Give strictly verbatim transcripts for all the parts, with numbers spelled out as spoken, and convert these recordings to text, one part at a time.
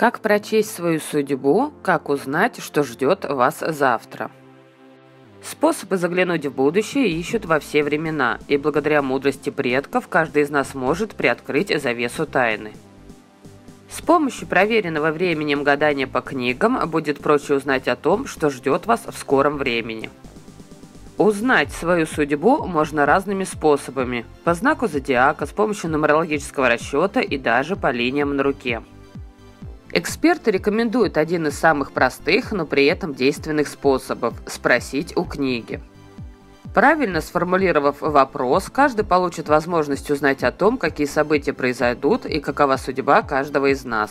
Как прочесть свою судьбу, как узнать, что ждет вас завтра? Способы заглянуть в будущее ищут во все времена, и благодаря мудрости предков каждый из нас может приоткрыть завесу тайны. С помощью проверенного временем гадания по книгам будет проще узнать о том, что ждет вас в скором времени. Узнать свою судьбу можно разными способами – по знаку зодиака, с помощью нумерологического расчета и даже по линиям на руке. Эксперты рекомендуют один из самых простых, но при этом действенных способов – спросить у книги. Правильно сформулировав вопрос, каждый получит возможность узнать о том, какие события произойдут и какова судьба каждого из нас.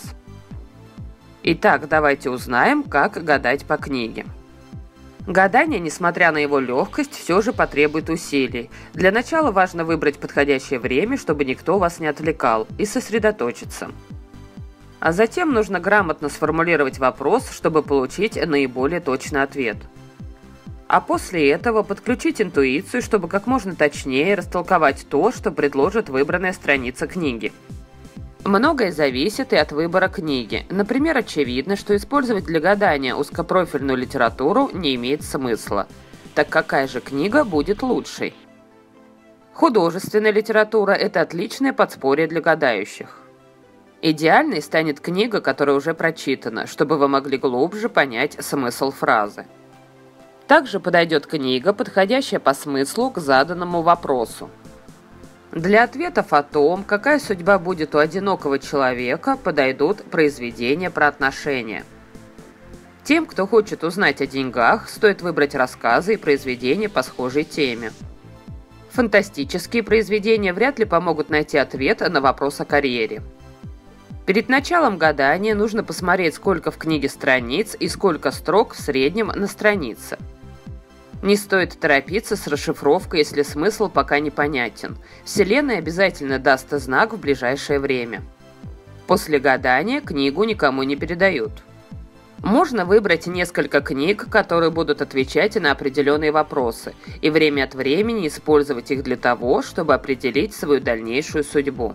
Итак, давайте узнаем, как гадать по книге. Гадание, несмотря на его легкость, все же потребует усилий. Для начала важно выбрать подходящее время, чтобы никто вас не отвлекал, и сосредоточиться. А затем нужно грамотно сформулировать вопрос, чтобы получить наиболее точный ответ. А после этого подключить интуицию, чтобы как можно точнее растолковать то, что предложит выбранная страница книги. Многое зависит и от выбора книги. Например, очевидно, что использовать для гадания узкопрофильную литературу не имеет смысла. Так какая же книга будет лучшей? Художественная литература – это отличное подспорье для гадающих. Идеальной станет книга, которая уже прочитана, чтобы вы могли глубже понять смысл фразы. Также подойдет книга, подходящая по смыслу к заданному вопросу. Для ответов о том, какая судьба будет у одинокого человека, подойдут произведения про отношения. Тем, кто хочет узнать о деньгах, стоит выбрать рассказы и произведения по схожей теме. Фантастические произведения вряд ли помогут найти ответ на вопрос о карьере. Перед началом гадания нужно посмотреть, сколько в книге страниц и сколько строк в среднем на странице. Не стоит торопиться с расшифровкой, если смысл пока непонятен. Вселенная обязательно даст знак в ближайшее время. После гадания книгу никому не передают. Можно выбрать несколько книг, которые будут отвечать на определенные вопросы, и время от времени использовать их для того, чтобы определить свою дальнейшую судьбу.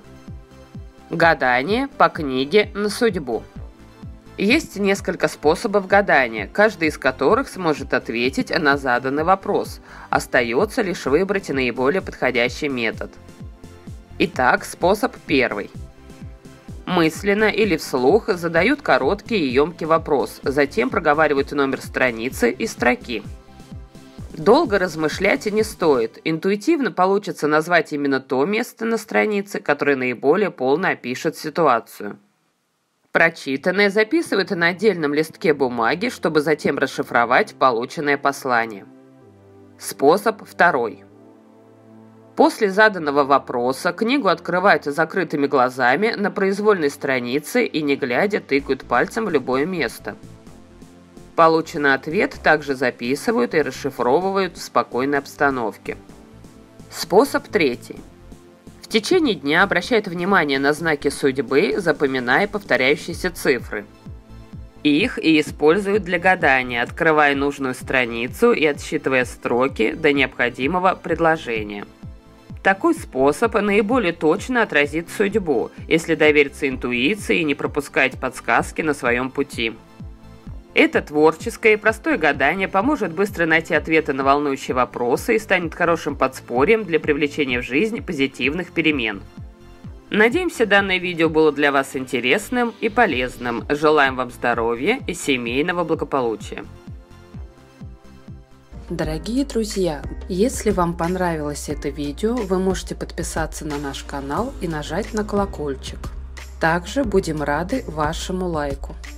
Гадание по книге на судьбу. Есть несколько способов гадания, каждый из которых сможет ответить на заданный вопрос. Остается лишь выбрать наиболее подходящий метод. Итак, способ первый. Мысленно или вслух задают короткий и емкий вопрос, затем проговаривают номер страницы и строки. Долго размышлять не стоит, интуитивно получится назвать именно то место на странице, которое наиболее полно опишет ситуацию. Прочитанное записывают на отдельном листке бумаги, чтобы затем расшифровать полученное послание. Способ второй. После заданного вопроса книгу открывают закрытыми глазами на произвольной странице и, не глядя, тыкают пальцем в любое место. Полученный ответ также записывают и расшифровывают в спокойной обстановке. Способ третий. В течение дня обращают внимание на знаки судьбы, запоминая повторяющиеся цифры. Их и используют для гадания, открывая нужную страницу и отсчитывая строки до необходимого предложения. Такой способ наиболее точно отразит судьбу, если довериться интуиции и не пропускать подсказки на своем пути. Это творческое и простое гадание поможет быстро найти ответы на волнующие вопросы и станет хорошим подспорьем для привлечения в жизнь позитивных перемен. Надеемся, данное видео было для вас интересным и полезным. Желаем вам здоровья и семейного благополучия. Дорогие друзья, если вам понравилось это видео, вы можете подписаться на наш канал и нажать на колокольчик. Также будем рады вашему лайку.